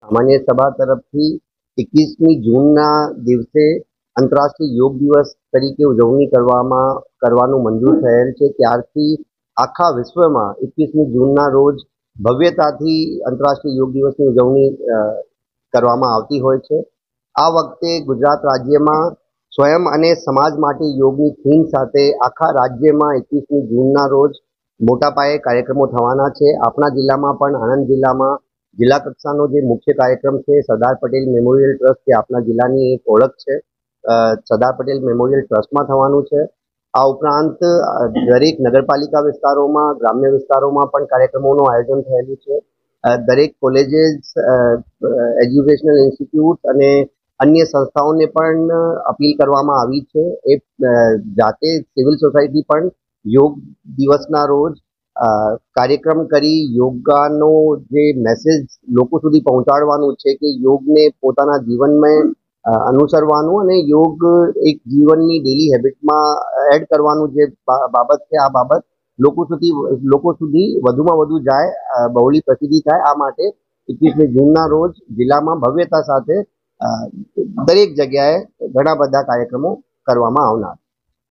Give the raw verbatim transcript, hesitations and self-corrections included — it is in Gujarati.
સામાન્ય સભા તરફથી એકવીસમી જૂનના દિવસે આંતરરાષ્ટ્રીય યોગ દિવસ તરીકે ઉજવણી કરવામાં કરવાનું મંજૂર થયેલ છે। ત્યારથી આખા વિશ્વમાં એકવીસમી જૂનના રોજ ભવ્યતાથી આંતરરાષ્ટ્રીય યોગ દિવસની ઉજવણી કરવામાં આવતી હોય છે। આ વખતે ગુજરાત રાજ્યમાં સ્વયં અને સમાજ માટે યોગની થીમ સાથે આખા રાજ્યમાં એકવીસમી જૂનના રોજ મોટા પાયે કાર્યક્રમો થવાના છે। આપણા જિલ્લામાં પણ આણંદ જિલ્લામાં જિલ્લા કક્ષાનો જે મુખ્ય કાર્યક્રમ છે સરદાર પટેલ મેમોરિયલ ટ્રસ્ટ, જે આપણા જિલ્લાની એક ઓળખ છે, સરદાર પટેલ મેમોરિયલ ટ્રસ્ટમાં થવાનું છે। આ ઉપરાંત દરેક નગરપાલિકા વિસ્તારોમાં, ગ્રામ્ય વિસ્તારોમાં પણ કાર્યક્રમોનું આયોજન થયેલું છે। દરેક કોલેજીસ, એજ્યુકેશનલ ઇન્સ્ટિટ્યૂટ અને અન્ય સંસ્થાઓને પણ અપીલ કરવામાં આવી છે એ જાતે સિવિલ સોસાયટી પણ યોગ દિવસના રોજ કાર્યક્રમ કરી યોગાનો જે મેસેજ લોકો સુધી પહોંચાડવાનું છે કે યોગને પોતાના જીવનમાં અનુસરવાનું અને યોગ એક જીવનની ડેલી હેબિટમાં એડ કરવાનું જે બાબત છે, આ બાબત લોકો સુધી લોકો સુધી વધુમાં વધુ જાય, બહોળી પ્રસિદ્ધિ થાય, આ માટે એકવીસમી જૂનના રોજ જિલ્લામાં ભવ્યતા સાથે દરેક જગ્યાએ ઘણા બધા કાર્યક્રમો કરવામાં આવનાર છે।